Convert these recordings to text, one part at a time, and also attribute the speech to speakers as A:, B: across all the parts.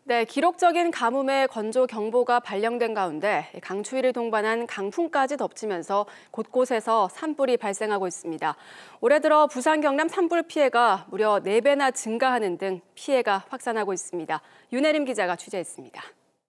A: 네, 기록적인 가뭄에 건조 경보가 발령된 가운데 강추위를 동반한 강풍까지 덮치면서 곳곳에서 산불이 발생하고 있습니다. 올해 들어 부산 경남 산불 피해가 무려 4배나 증가하는 등 피해가 확산하고 있습니다. 윤혜림 기자가 취재했습니다.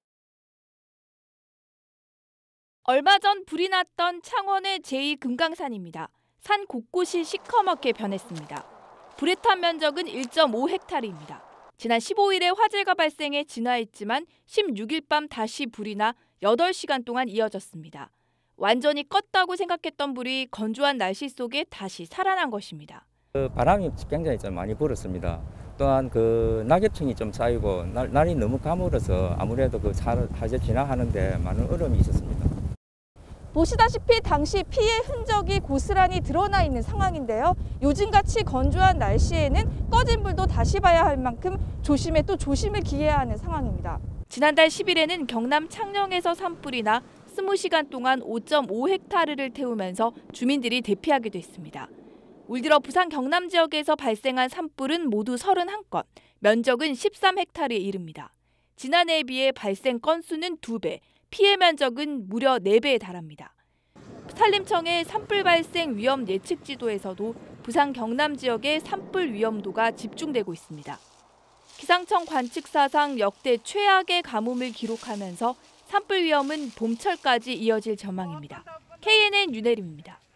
B: 얼마 전 불이 났던 창원의 제2금강산입니다. 산 곳곳이 시커멓게 변했습니다. 불에 탄 면적은 1.5헥타르입니다. 지난 15일에 화재가 발생해 진화했지만 16일 밤 다시 불이 나 8시간 동안 이어졌습니다. 완전히 껐다고 생각했던 불이 건조한 날씨 속에 다시 살아난 것입니다.
C: 바람이 굉장히 좀 많이 불었습니다. 또한 낙엽층이 좀 쌓이고 날이 너무 가물어서 아무래도 화재 진화하는데 많은 어려움이 있었습니다.
B: 보시다시피 당시 피해 흔적이 고스란히 드러나 있는 상황인데요. 요즘같이 건조한 날씨에는 꺼진 불도 다시 봐야 할 만큼 조심에 또 조심을 기해야 하는 상황입니다. 지난달 10일에는 경남 창녕에서 산불이 나 20시간 동안 5.5헥타르를 태우면서 주민들이 대피하기도 했습니다. 올 들어 부산 경남 지역에서 발생한 산불은 모두 31건, 면적은 13헥타르에 이릅니다. 지난해에 비해 발생 건수는 2배, 피해 면적은 무려 4배에 달합니다. 산림청의 산불 발생 위험 예측 지도에서도 부산 경남 지역의 산불 위험도가 집중되고 있습니다. 기상청 관측사상 역대 최악의 가뭄을 기록하면서 산불 위험은 봄철까지 이어질 전망입니다. KNN 윤혜림입니다.